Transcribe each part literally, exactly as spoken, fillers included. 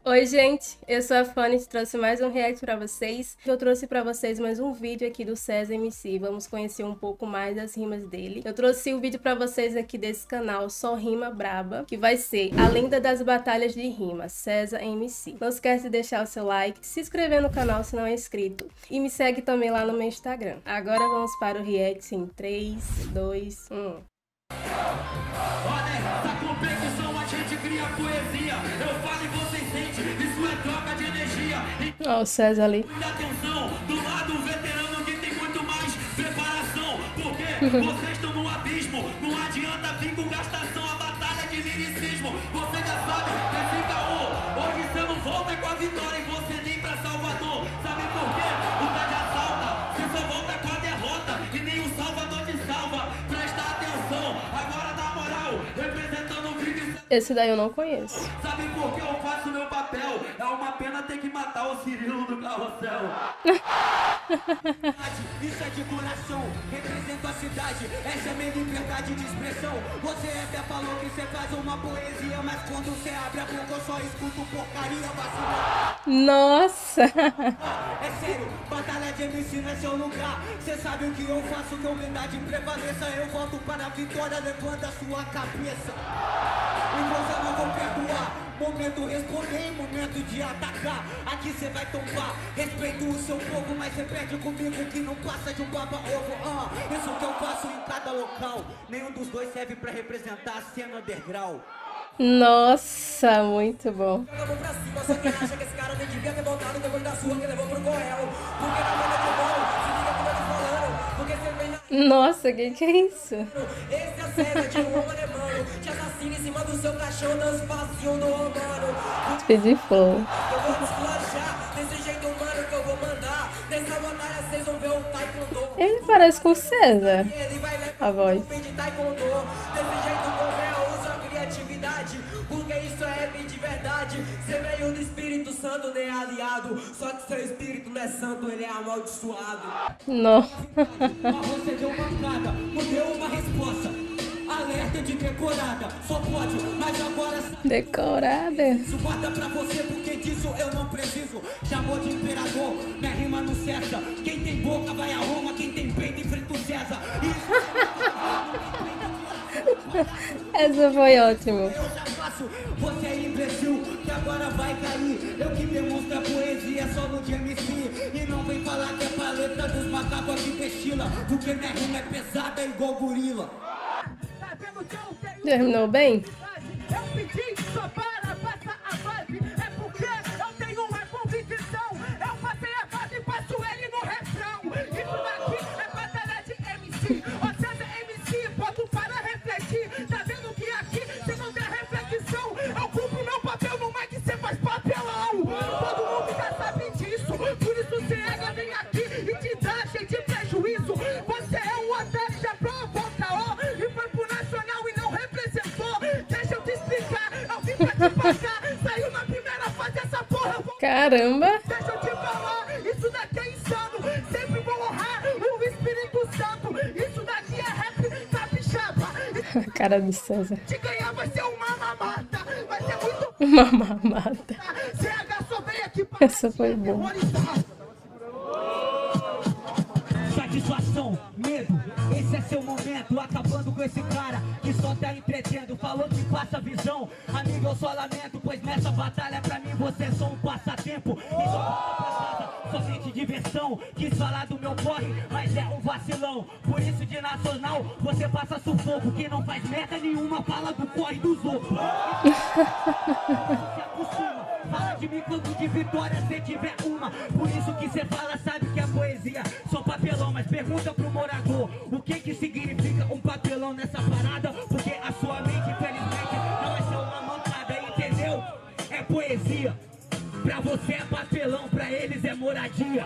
Oi gente, eu sou a Fanny e trouxe mais um react pra vocês. Eu trouxe pra vocês mais um vídeo aqui do César M C, vamos conhecer um pouco mais das rimas dele. Eu trouxe o vídeo pra vocês aqui desse canal Só Rima Braba, que vai ser A Lenda das Batalhas de Rima, César M C. Não esquece de deixar o seu like, se inscrever no canal se não é inscrito e me segue também lá no meu Instagram. Agora vamos para o react em três, dois, um. Olha, essa competição a gente cria poesia. Eu falo e você sente, isso é troca de energia. Ó, o César ali. Muita atenção, do lado o veterano que tem muito mais preparação. Porque vocês estão no abismo, não adianta vir com gastação. A batalha de liricismo, você já sabe, esse caô. Hoje você não volta com a vitória e você nem pra Salvador. Sabe por quê? O tá de assalta, você só volta com a derrota e nem o Salvador te salva. Presta atenção, agora na moral, representando o vídeo. Esse daí eu não conheço. Sabe por que eu faço meu papel? É uma pena ter que matar o Cirilo do carrossel. Isso é de coração, represento a cidade. Essa é minha liberdade de expressão. Você até falou que você faz uma poesia, mas quando você abre a boca eu só escuto porcaria vacina. Nossa! É sério, batalha de M C não é seu lugar. Você sabe o que eu faço, que a humildade prevaleça. Eu volto para a vitória, levanta a sua cabeça. E você não vou perdoar. Momento responder, momento de atacar. Aqui você vai tombar. Respeito o seu povo, mas você perde comigo que não passa de um baba-ovo. Ah, isso que eu faço em cada local. Nenhum dos dois serve pra representar a cena underground. Nossa, muito bom. Eu vou pra cima, só quem acha que esse cara nem devia ter voltado depois da sua que levou pro Goel. Porque na banda de bolo, se liga que eu tô falando. Porque você vem na... Nossa, que que é isso? Esse é a cena de um homem alemão. Te assassina em cima do seu cachorro, dança passinho do romano. Speed Flow. Eu vou deslanchar, desse jeito humano que eu vou mandar. Nessa batalha vocês vão ver o taekwondo. Ele parece com o César. Ele vai levar A voz. um de taekwondo. Desse jeito você usa a criatividade. Porque isso é rap de verdade. Você veio do Espírito Santo, nem aliado. Só que seu espírito não é santo, ele é amaldiçoado. Não. Mas você deu uma cara, não deu uma resposta. Alerta de decorada, só pode, mas agora Decorada. isso guarda pra você, porque disso eu não preciso. Chamou de imperador, minha rima não cessa. Quem tem boca vai a Roma, quem tem peito enfrenta o César. Essa foi ótima. Eu já faço, você é imbecil, que agora vai cair. Eu que demonstro a poesia só no de M C. E não vem falar que é paleta dos macacos aqui destila. Porque minha rima é pesada igual gorila. Terminou bem? Eu pedi só para passar a fase. É porque eu tenho uma convicção. Eu passei a fase e passo ele no refrão. Isso daqui é batalha de M C. Ou seja, M C, boto para refletir. Tá vendo que aqui você não tem reflexão. Eu cumpro meu papel no mic, você faz papelão. Todo mundo já sabe disso. Por isso você ainda vem aqui e te dá cheio de prejuízo. Você é um otário, já provou caô. E foi pro nacional e não representou. Deixa eu te explicar, eu vim pra te pagar. Saiu na primeira fase essa porra. Eu vou... Caramba! Deixa eu te falar, isso daqui é insano. Sempre vou honrar o Espírito Santo. Isso daqui é rap capixaba. A cara do César. Te ganhar vai ser uma mamata. Vai ser muito... Uma mamata. C H só vem aqui pra... Essa foi boa. Satisfação, medo, esse é seu momento. Acabando com esse cara que só tá entretendo. Falou que passa visão, amigo, eu só lamento. Pois nessa batalha pra mim você é só um passatempo. Então volta pra casa, somente diversão. Quis falar do meu corre, mas é um vacilão. Por isso de nacional você passa sufoco. Quem não faz merda nenhuma fala do corre dos outros. Se acostuma, fala de mim quando de vitória você tiver uma. Por isso que você fala, sabe que é poesia. Sou papelão, mas pergunta pro morador o que que significa um papelão nessa parada. Porque a sua mente, infelizmente, não é só uma mancada, entendeu? É poesia. Pra você é papelão, pra eles é moradia.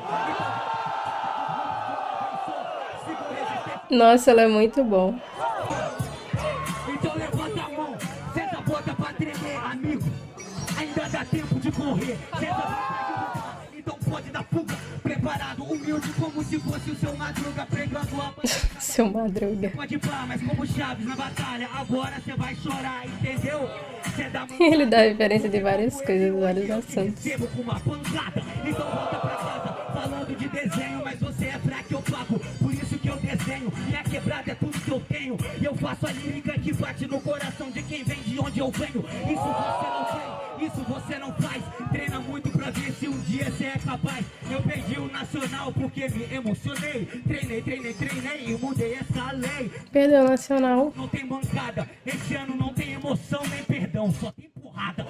Nossa, ela é muito bom. Então levanta a mão, senta a bota pra tremer, amigo. Ainda dá tempo de correr. Senta a bota, então bonde da fuga. Preparado, humilde, como se fosse o seu Madruga. Pregando a seu Madruga. Pode pá, mas como Chaves na batalha. Agora você vai chorar, entendeu? Dá Ele dá referência de várias coisas, vários assuntos. com uma pancada, então volta pra casa. Falando de desenho, mas você é fraco, eu pago. Por isso que eu desenho. Minha quebrada é tudo que eu tenho. E eu faço a lírica que bate no coração de quem vem de onde eu venho. Isso você não tem, isso você não faz. Treina muito pra ver se um dia você é capaz. Eu perdi o nacional porque me emocionei. Treinei, treinei, treinei e mudei essa lei. Perdeu o nacional. Não tem mancada, esse ano não tem emoção nem perdão, só tem porrada.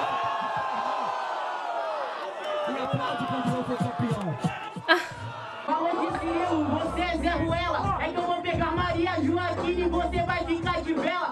E aplaude quando eu for campeão. Falou de Cirilo, você é Zé Ruela. Então vou pegar Maria Joaquina e você vai ficar de vela.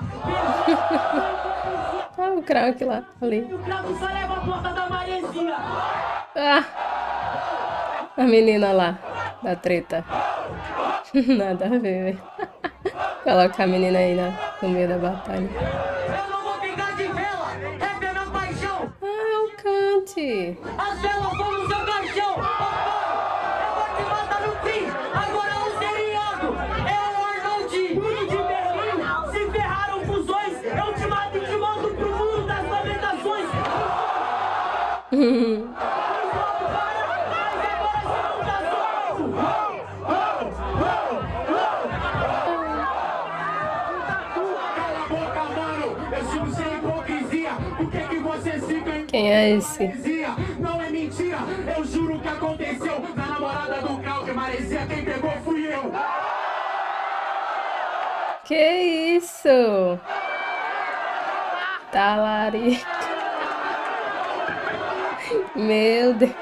Ah, o Krauk lá, ali. O Krauk só leva a porta da Maresia. Ah, a menina lá, da treta. Nada a ver, velho. Coloca a menina aí na, no meio da batalha. Eu não vou ficar de vela, é pela paixão. Ah, é o Kant. As velas vão no seu caixão. Eu vou te matar no fim, agora é um seriado. É o Arnold e de Berlim. Se ferraram fusões, eu te mato e te mando pro mundo das lamentações. Quem é esse? Não é mentira, eu juro que aconteceu. Na namorada do Krauk, Maresia, quem pegou fui eu. Que isso? Talarica. Meu Deus.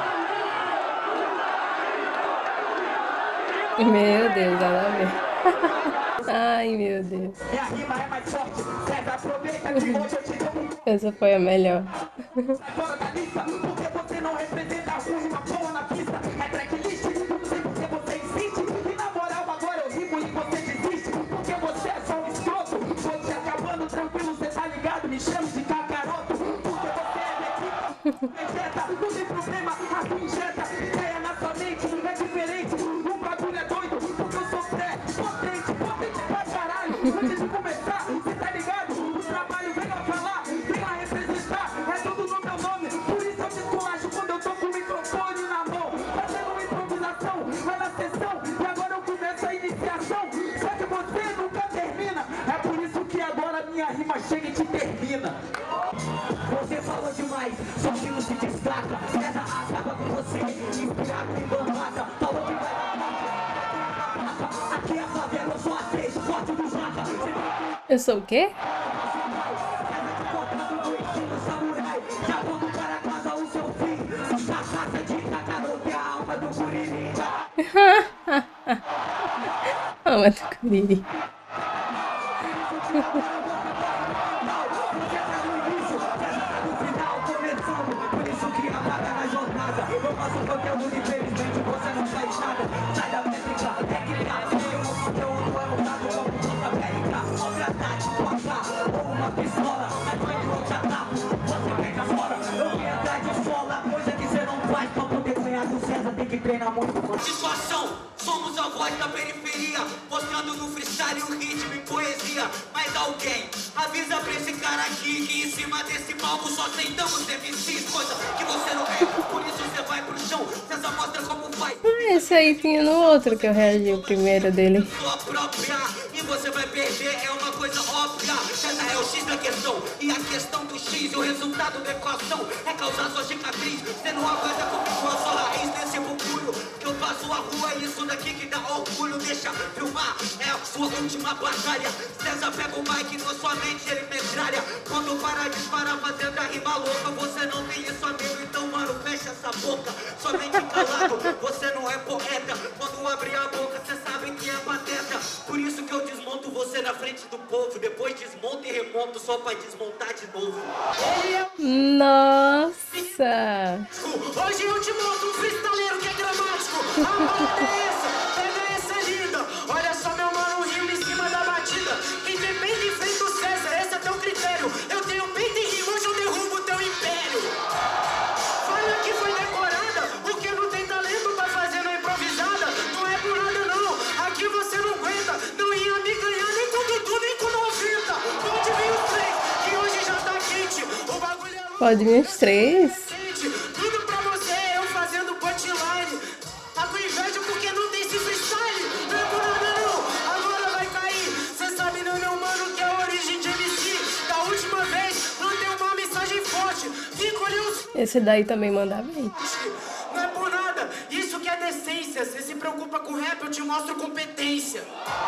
Meu Deus, nada a ver. Ai, meu Deus. Minha rima é mais forte, César, aproveita que hoje eu te dou um Essa foi a melhor. fora da lista, porque você não representa a rima boa na pista. É tracklist, não sei porque você insiste. E na moral agora eu rimo e você desiste. Porque você é só um escroto. Vou te acabando tranquilo, você tá ligado? Me chama de cacaroto. Porque você é daqui, injeta, não tem problema, a tua injeta. Ideia na sua mente, não é diferente. O bagulho é doido, porque eu sou pré-potente, potente pra caralho. Antes de começar, você tá ligado? O trabalho vem a falar, vem a representar. É tudo no meu nome, por isso eu descolacho quando eu tô com o microfone na mão. Fazendo improvisação, vai na sessão, e agora eu começo a iniciação. Só que você nunca termina, é por isso que agora minha rima chega e te termina. Você falou demais, só que não se destaca. Essa acaba com você, inspirado em bombada. Falou que vai dar. Aqui é a favela, eu sou a três, forte do Jata. Eu sou o quê? Já vamos para casa o seu fim. Na casa de Kakaroto é a alma do Curiri. Alma do Curiri. Por isso cria vaga na jornada. Eu faço conteúdo, infelizmente você não faz nada. Sai da métrica, técnica. Eu não conteúdo é montado como contra América. Obra tática, placar ou uma pistola. Mas vai de outro ataque, você fica fora. Eu vim atrás de sola, coisa que você não faz. Pra poder ganhar do César tem que treinar muito. Situação, somos a voz da periferia. Mostrando no freestyle o ritmo e poesia. Mas alguém avisa pra esse cara aqui que em cima desse palco só aceitamos M Cs, coisa que você não é. Por isso você vai pro chão, você só mostra como faz. Ah, esse aí tinha no outro que eu reagi, o primeiro dele. Sua própria, e você vai perder, é uma coisa óbvia. Essa é o X da questão, e a questão do X, o resultado da equação é causar sua cicatriz. Você não aguenta comigo a sua raiz desse orgulho. Que eu passo a rua, isso daqui que dá orgulho. Deixa filmar, é a sua última batalha. César pega o mic na sua mente, ele metralha. Quando para de disparar fazendo a rima louca, você não tem isso, amigo, então mano, fecha essa boca. Somente calado, você não é poeta. Quando abre a boca, você sabe que é pateta. Por isso que eu desmonto você na frente do povo. Depois desmonto e remonto só pra desmontar de novo. Nossa! Hoje eu te mostro um freestaleiro que é dramático. A parada é essa, pega essa linda. Olha só meu mano, rima em cima da batida. Quem tem bem de frente o César, esse é teu critério. Eu tenho bem de rima, hoje eu derrubo teu império. Fala que foi decorada, o que Pode minhas três. Tudo pra você, eu fazendo punchline. Tá com inveja porque não tem esse freestyle. Não é por nada não, agora vai cair. Cê sabe, né, meu mano, que é a origem de M C. Da última vez, não tem uma mensagem forte. Fico ali os... Esse daí também manda bem. Não é por nada, isso que é decência. Cê se preocupa com rap, eu te mostro competência.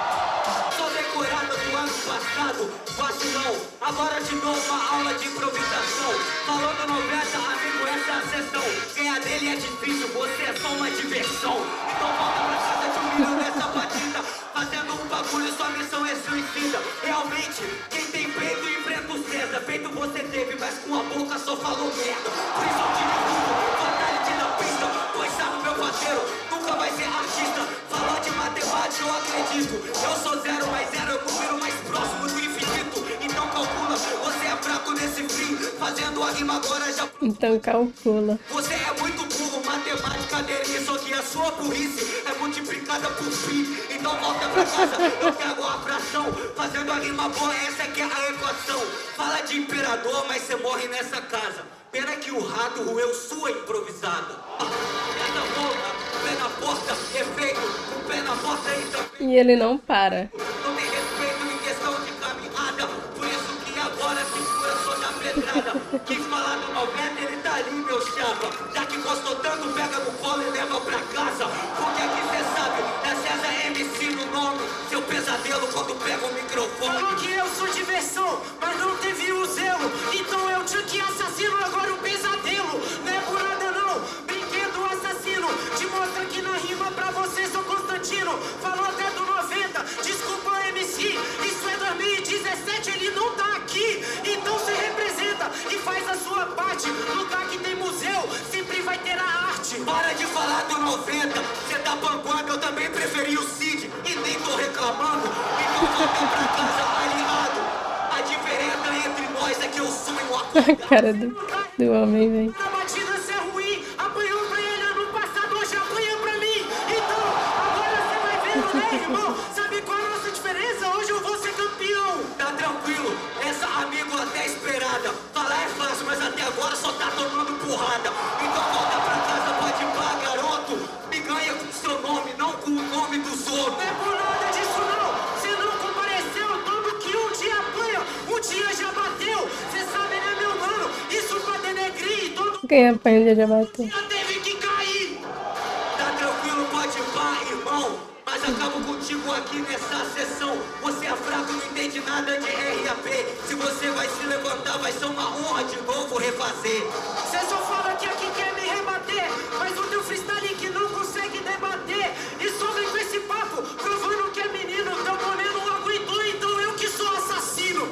Sou decorada do ano passado, vacilão. Agora te dou uma aula de improvisação. Falou do noventa, amigo, essa é a sessão. Ganhar dele é difícil, você é só uma diversão. Então volta pra casa de um milhão nessa batida. Fazendo um bagulho, sua missão é suicida. Realmente, quem tem peito enfrenta o César. Peito você teve, mas com a boca só falou merda. Prisão de tudo, fatality na pista. Pois sabe, meu parceiro, nunca vai ser artista. Falar de matemática eu acredito. Eu sou zero mais zero, eu número mais próximo do infinito. Então calcula, você é fraco nesse fim. Fazendo a rima agora já... Então calcula. Você é muito burro, matemática dele. Só que a sua burrice é multiplicada por pi. Então volta pra casa, eu pego a fração. Fazendo a rima boa, essa aqui é a equação. Fala de imperador, mas você morre nessa casa. Pena que o rato roeu sua improvisada. Essa volta, pé na porta, efeito. O pé na porta e também. E ele não para. Não tem respeito em questão de caminhada. Por isso que agora se fura só da pedrada. Quis falar do noventa, ele tá ali, meu chapa. Já que gostou tanto, pega no colo e leva pra casa. Porque aqui cê sabe, é César M C no nome. Seu pesadelo quando pega o microfone. Falou que eu sou diversão, mas não teve o zelo. Então eu tinha que assassino, agora o pesadelo. Não é por nada não, brinquedo assassino. Te mostra que na rima pra você sou Constantino. Falou até do noventa, desculpa M C. Isso é dois mil e dezessete, ele não tá aqui. Então você representa e faz a sua parte. Lugar que tem museu, sempre vai ter a arte. Para de falar do noventa, cê tá panguando, eu também preferi o Cid. E nem tô reclamando, então volta pra casa aliado. A diferença entre nós é que eu sonho a A cara do, do homem, velho. Na batida cê é ruim, apanhou pra ele ano passado, hoje apanha pra mim. Então, agora cê vai vendo, né, irmão? Sabe qual é a nossa diferença? Hoje eu vou ser campeão. Tá tranquilo, essa amigo até esperada. Falar é fácil, mas até agora só tá tomando porrada. Então volta pra casa, pode ir pra garoto. Me ganha com seu nome, não com o nome dos outros. Não é por nada disso não, cê não compareceu. Todo que um dia apanha, um dia já bateu. Cê sabe, né, meu mano? Isso pra denegrir. Todo Quem apanha já bateu. dia teve que cair. Tá tranquilo, pode ir pá, irmão. Mas acabo contigo aqui nessa sessão. Você é fraco, não entende nada de R A P. Se você vai se levantar, vai ser uma honra de novo refazer. Cê só fala que aqui quer me rebater, mas o teu freestyle que não consegue debater. E sobre com esse papo, provando que é menino. Teu boné não aguentou, então eu que sou assassino.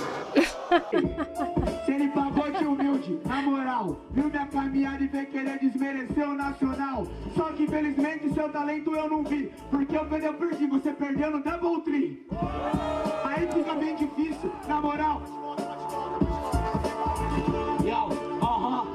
Se ele pagou de humilde, na moral, viu minha caminhada e veio querer desmerecer o nacional. Só que infelizmente seu talento eu não vi, porque eu perdeu por si, você perdeu no Double Tree. Aí fica bem difícil, na moral. Yo, aham.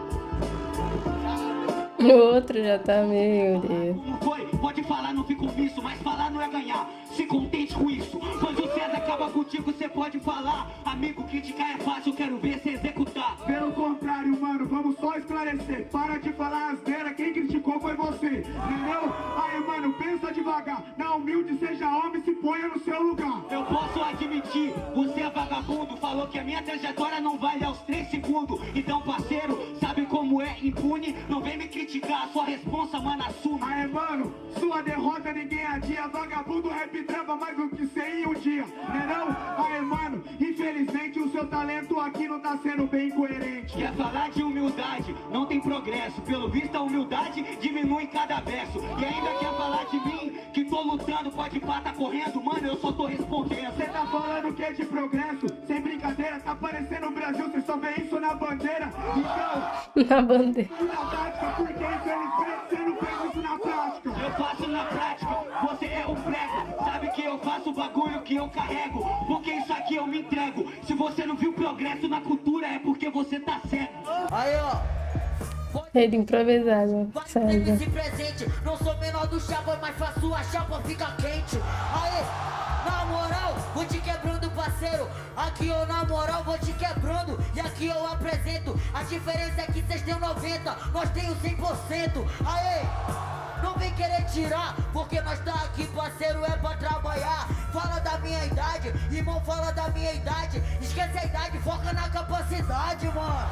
O outro já tá meio Deus. Como foi? Pode falar, não fico omisso, mas falar não é ganhar. Se contente com isso. Quando o César acaba contigo, você pode falar. Amigo, criticar é fácil, quero ver você executar. Pelo contrário, mano, vamos só esclarecer. Para de falar asneira, quem criticou foi você. Entendeu? Aí, mano, pensa devagar. Na humilde, seja homem, se ponha no seu lugar. Eu posso admitir, você é vagabundo. Falou que a minha trajetória não vale aos três segundos. Então, parceiro, sabe como é impune? Não vem me criticar, sua responsa, mano, assume. Aí, mano, sua derrota ninguém adia. Vagabundo rap trava mais do que cem em um dia. Entendeu? Aí, mano, infelizmente o seu talento aqui não tá sendo bem coerente. Quer falar de humildade? Não tem progresso. Pelo visto, a humildade diminui cada verso. E ainda quer falar de mim? Que tô lutando, pode pá, tá correndo. Mano, eu só tô respondendo. Você tá falando que é de progresso? Sem brincadeira, tá parecendo o Brasil. Você só vê isso na bandeira. Então, Na bandeira. na tática, porque infelizmente você não fez isso na prática. Eu faço na prática, você é o prego. Sabe que eu faço o bagulho que eu carrego. Porque isso aqui eu me entrego. Se você não viu progresso na cultura, é porque você tá cego. Aí, ó. Ele improvisado. Teve César. esse presente, não sou menor do chapa, mas faço a chapa fica quente. Aí, na moral, vou te quebrando pra parceiro, aqui eu na moral vou te quebrando. E aqui eu apresento, a diferença é que vocês têm noventa, nós temos cem por cento. Aê! Não vem querer tirar, porque nós tá aqui, parceiro, é pra trabalhar. Fala da minha idade, irmão, fala da minha idade. Esquece a idade, foca na capacidade, mano.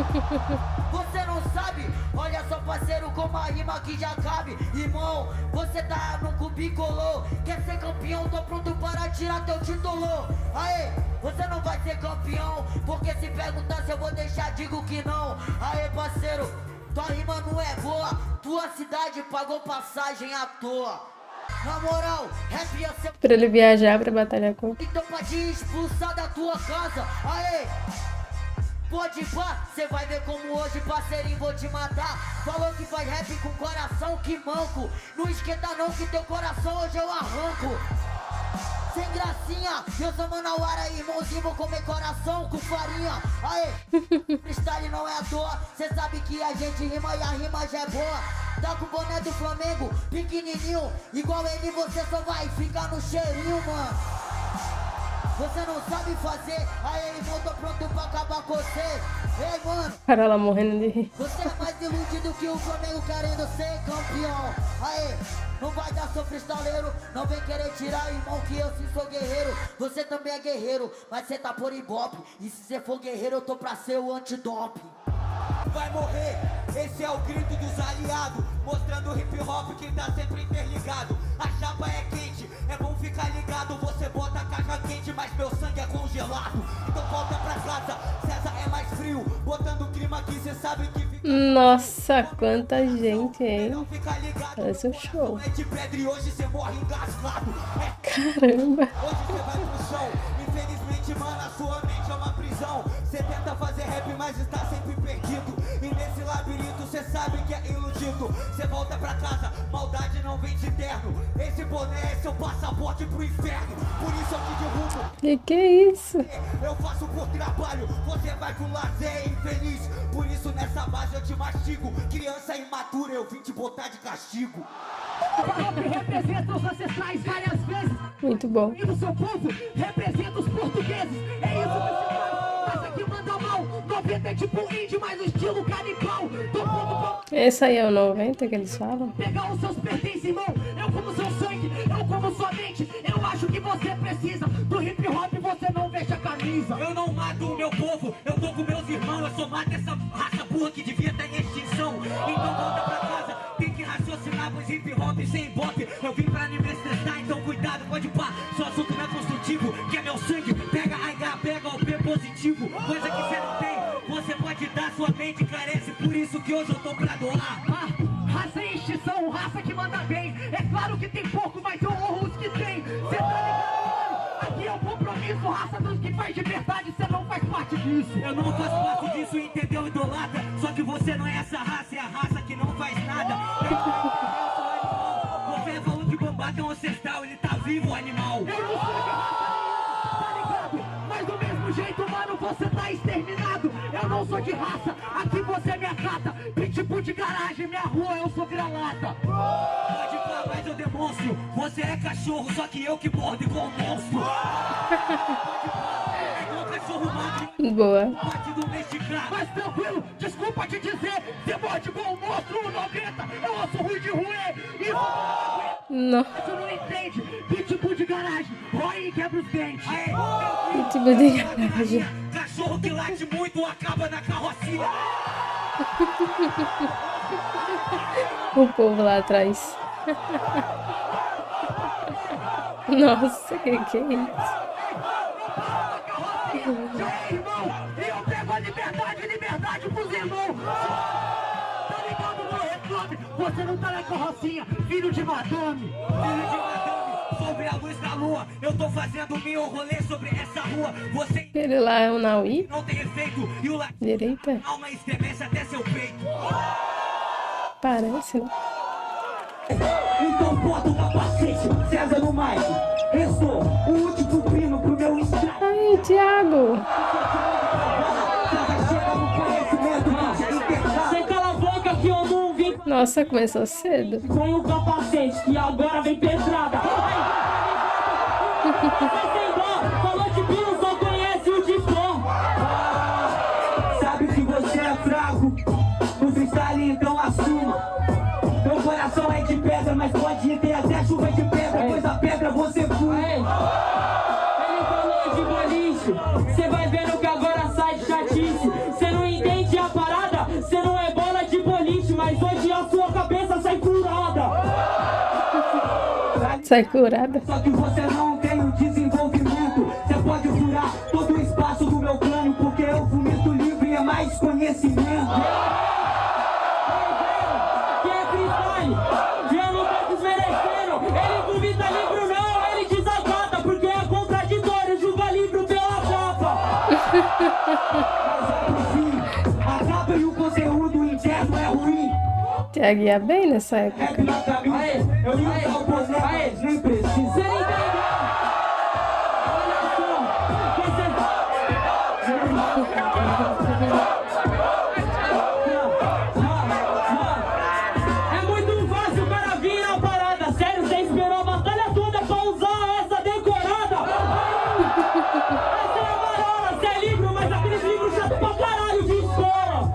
Você não sabe? Olha só, parceiro, como a rima aqui já cabe. Irmão, você tá no cubicolô. Quer ser campeão, tô pronto para tirar teu título. Aê, você não vai ser campeão, porque se perguntar se eu vou deixar, digo que não. Aê, parceiro, tua rima não é boa, tua cidade pagou passagem à toa. Na moral, rap ia ser Pra ele viajar pra batalhar com... então pra te expulsar da tua casa. Aê! Pode ir pá, cê vai ver como hoje, parceirinho, vou te matar. Falou que faz rap com coração, que manco. Não esquenta não que teu coração hoje eu arranco. Sem gracinha, eu sou Manauara, irmãozinho, vou comer coração com farinha. Aê, freestyle não é à toa, cê sabe que a gente rima e a rima já é boa. Tá com o boné do Flamengo, pequenininho, igual ele você só vai ficar no cheirinho, mano. Você não sabe fazer, aí irmão, tô pronto pra acabar com você. Ei, mano, Cara lá morrendo de rir. você é mais iludido que o Flamengo querendo ser campeão. Aí, não vai dar seu freestaleiro, não vem querer tirar, irmão, que eu sim sou guerreiro. Você também é guerreiro, mas você tá por ibope. E se você for guerreiro, eu tô pra ser o antidope. Vai morrer, esse é o grito dos aliados, mostrando o hip hop que tá sempre interligado. A chapa é quente, é bom ficar ligado. Você bota a caixa quente, mas meu sangue é congelado. Então volta pra casa, César é mais frio. Botando o clima aqui, cê sabe que fica... Nossa, quanta gente, hein? Não fica ligado, Parece um show. é de pedra e hoje cê morre engasgado. É... Caramba. Hoje cê vai pro chão, infelizmente, mano, a sua mente é uma prisão. Cê tenta fazer rap, mas está sempre perdido. E nesse labirinto cê sabe que é iludido. Cê volta pra casa, maldade não vem de terno. Esse boné é seu passaporte pro inferno. Por isso eu te derrubo. Que que é isso? Eu faço por trabalho, você vai com lazer infeliz. Por isso nessa base eu te mastigo. Criança imatura, eu vim te botar de castigo. Rap representa os ancestrais várias vezes. Muito bom. E o seu povo representa os portugueses. É isso que você faz. Mas aqui manda mal. noventa é tipo índio, mas o estilo canibal. Tô pronto pra Esse aí é o noventa que eles falam? pegar os seus pertences, irmão. Eu como seu sangue, eu como sua mente. Eu acho que você precisa do hip hop, você não fecha a camisa. Eu não mato o meu povo, eu tô com meus irmãos. Eu só mato essa raça burra que devia estar em extinção. Então volta pra casa, tem que raciocinar, pois hip hop sem ibope. Eu vim pra me estressar, então cuidado, pode pá. Só assunto não é construtivo, que é meu sangue. Pega H, pega o P positivo. Coisa que você não tem, você pode dar, sua mente carece. Por isso que hoje eu tô pra doar. Ah, raça em extinção, raça que manda bem. É claro que tem pouco, mas eu honro os que tem. Cê tá ligado, mano? Aqui é o compromisso. Raça dos que faz de verdade, cê não faz parte disso. Eu não faço parte disso, entendeu, idolatra? Só que você não é essa raça, é a raça que não faz nada. Eu sou animal. Você falou que Bambata é um ancestral, ele tá vivo, animal. Eu não sou de raça nenhuma, tá ligado? Mas do mesmo jeito, mano, você tá exterminado. Eu não sou de raça, aqui você me acata. Pitbull de garagem, minha rua, eu sou vira-lata. Pode falar, mas eu demonstro. Você é cachorro, só que eu que mordo igual um monstro. Pode falar, é igual cachorro magro. Boa. Partido mexicano. Mas tranquilo, desculpa te dizer, você morde igual um monstro noventa. Eu osso ruim de ruê, e Não. você não entende. Pitbull de garagem, rói e quebra os dentes. Aê, meu Tipo de garagem. cachorro que late muito acaba na carrocinha. O povo lá atrás. Nossa, que que é isso? Já é irmão, e eu pego a liberdade, liberdade pros irmãos. Tá ligado, não reclame, você não tá na carrocinha, filho de madame. Filho de madame, sobre a luz da lua, eu tô fazendo meu rolê sobre essa rua. Você Aquele lá é o Naui? não tem efeito e o latido Direita? alma estremece até seu peito. Parece, né? Então bota o capacete, César no mic. Eu sou o último pino pro meu estrado. Ai, Thiago! Você cala a boca que eu não vim Nossa, começou cedo. com o capacete e agora vem pedrada. Ai, você sem dó, falou que pino não assuma. Meu coração é de pedra, mas pode ter até chuva de pedra, pois a pedra você fuma. Ele falou de boliche, cê vai vendo que agora sai de chatice. Cê não entende a parada, cê não é bola de boliche, mas hoje a sua cabeça sai curada. Sai curada. Só que você não tem o desenvolvimento. Você pode furar todo o espaço do meu crânio, porque eu vomito livre é mais conhecimento. Que é freestyle, e eu não tô desmerecendo. Ele vomita livro não, ele desacata, porque é contraditório, julga livro pela capa. Mas é pro fim, a capa e o conteúdo interno é ruim. Tiago ia bem nessa época. Rap na camisa, eu ia usar o boné, mas nem precisa. Você não entendeu? Olha só, é muito fácil o cara vir na parada. Sério, você esperou a batalha toda pra usar essa decorada? Essa é a marola, você é livro, mas aqueles livros chato pra caralho de escola.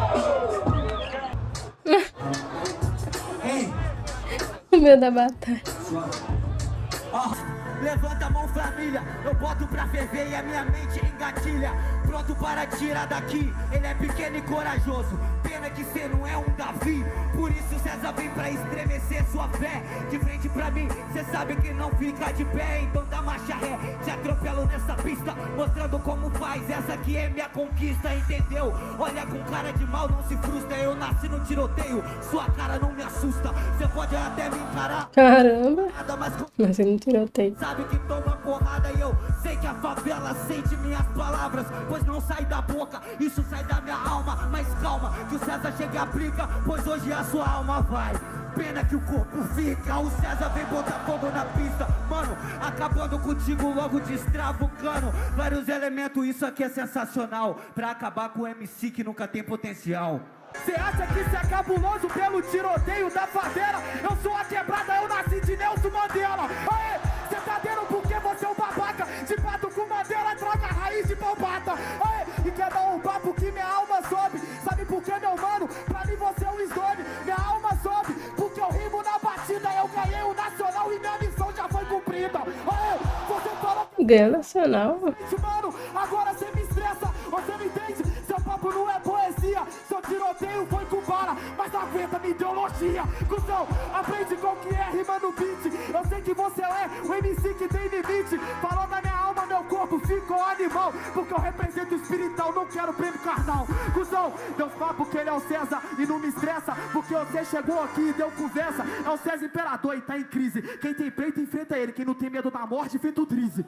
O meu da batalha. Levanta a mão, família, eu boto pra ferver e a minha mente engatilha. Pronto para tirar daqui, ele é pequeno e corajoso. Pena que cê não é um Davi, por isso César vem pra estremecer sua fé. De frente pra mim, cê sabe que não fica de pé, então dá marcha ré. Te atropelo nessa pista, mostrando como faz. Essa aqui é minha conquista, entendeu? Olha com cara de mal, não se frustra. Eu nasci no tiroteio, sua cara não me assusta. Cê pode até me encarar, Caramba. nada mais com... Mas eu não tiroteio. Sabe que toma porrada e eu sei que a favela sente minhas palavras, pois não sai da boca, isso sai da minha alma. Mas calma, que o César chegue e aplica, pois hoje a sua alma vai. Pena que o corpo fica, o César vem botar fogo na pista. Mano, acabando contigo, logo destrava o cano. Vários elementos, isso aqui é sensacional, pra acabar com o M C que nunca tem potencial. Cê acha que cê é cabuloso pelo tiroteio da favela? Eu sou a quebrada, eu nasci de Nelson Mandela. Aê, cê tá vendo porque você é um babaca? De pato com Mandela, troca a raiz de palpata. Aê, e quer dar um papo que minha alma sobe. Sabe por que, meu mano? Pra mim você é um slone. Minha alma sobe, porque eu rimo na batida. Eu ganhei o nacional e minha missão já foi cumprida. Aê, você falou... Ganhou nacional. Mano, agora cê me estressa, você me entende? Seu papo não é poesia, seu tiroteio foi com bala, mas não aguenta minha ideologia. Cusão, aprende qual que é rima no beat. Eu sei que você é o M C que tem limite. Falou na minha alma, meu corpo ficou animal, porque eu represento o espiritual, não quero prêmio carnal. Cusão, Deus papo que ele é o César e não me estressa, porque você chegou aqui e deu conversa. É o César Imperador e tá em crise. Quem tem peito enfrenta ele, quem não tem medo da morte feito o Drizzy.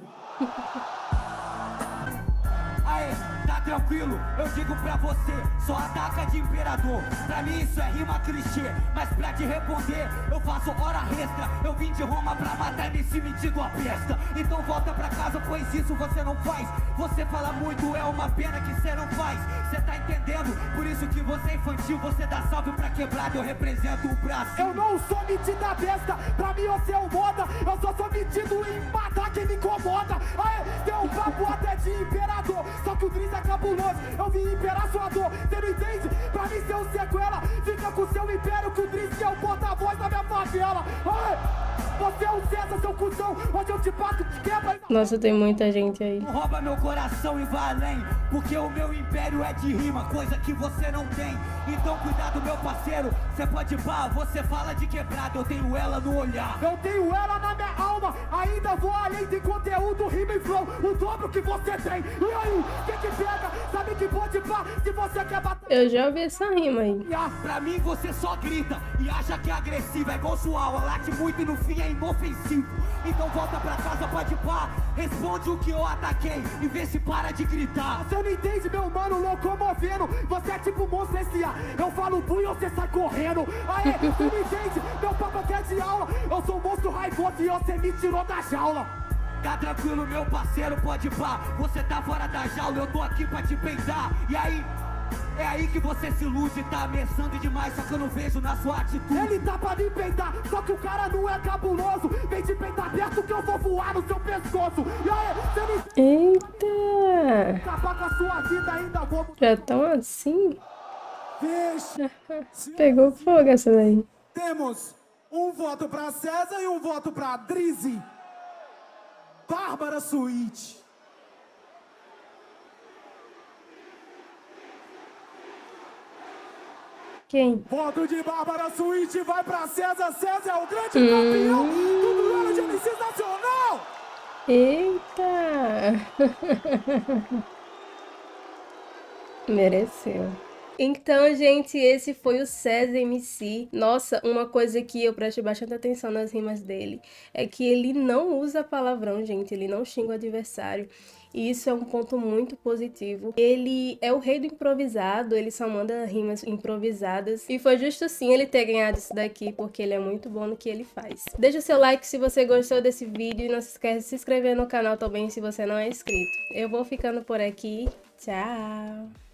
Aê, tá tranquilo, eu digo pra você, só ataca de imperador. Pra mim isso é rima clichê, mas pra te responder, eu faço hora extra. Eu vim de Roma pra matar nesse metido a besta. Então volta pra casa, pois isso você não faz. Você fala muito, é uma pena que cê não faz. Cê tá entendendo? Por isso que você é infantil, você dá salve pra quebrada, eu represento o Brasil. Eu não sou metida besta, pra mim você é um moda. Eu só sou metido em matar quem me incomoda. Aê, tem um papo até de imperador, só que o Drizzy é cabuloso, eu vim imperar sua dor. Cê não entende? Pra mim ser um sequela, fica com seu império, que o Drizzy é o porta-voz da minha favela. Aê, você é um César, seu cuzão, onde eu te bato, te quebra. Nossa, tem muita gente aí. Rouba meu coração e vai além, porque o meu império é de rima, coisa que você não tem. Então cuidado, meu parceiro, cê pode pá, você fala de quebrada, eu tenho ela no olhar. Eu tenho ela na minha alma, ainda vou além de conteúdo, rima e flow, o dobro que você tem. E aí, quem que pega? Sabe que pode pá, se você quer bater. Eu já ouvi essa rima aí. Pra mim você só grita e acha que é agressivo, é igual sua aula, late muito e no fim é inofensivo. Então volta pra casa, pode pá, responde o que eu ataquei e vê se para de gritar. Você não entende, meu mano, locomovendo, você é tipo monstro S A. Eu falo bu e você sai correndo. Aê, você não entende, meu papo aqui é de aula. Eu sou um monstro raivoso e você me tirou da jaula. Tá tranquilo, meu parceiro, pode pá, você tá fora da jaula, eu tô aqui pra te peidar. E aí, é aí que você se ilude, tá ameaçando demais, só que eu não vejo na sua atitude. Ele tá pra me peidar, só que o cara não é cabuloso. Vem de peidar perto que eu vou voar no seu pescoço. E aí, você não... Eita! Acabar com a sua vida, ainda vou... Já tão assim? vez. Pegou fogo essa daí. Temos um voto para César e um voto para Drizzy. Bárbara Suíte. Quem? Voto de Bárbara Suíte vai para César. César é o grande hum. campeão do duelo de M Cs nacional. Eita! Mereceu. Então, gente, esse foi o César M C. Nossa, uma coisa que eu presto bastante atenção nas rimas dele é que ele não usa palavrão, gente. Ele não xinga o adversário. E isso é um ponto muito positivo. Ele é o rei do improvisado, ele só manda rimas improvisadas. E foi justo sim ele ter ganhado isso daqui, porque ele é muito bom no que ele faz. Deixa o seu like se você gostou desse vídeo e não se esquece de se inscrever no canal também se você não é inscrito. Eu vou ficando por aqui. Tchau!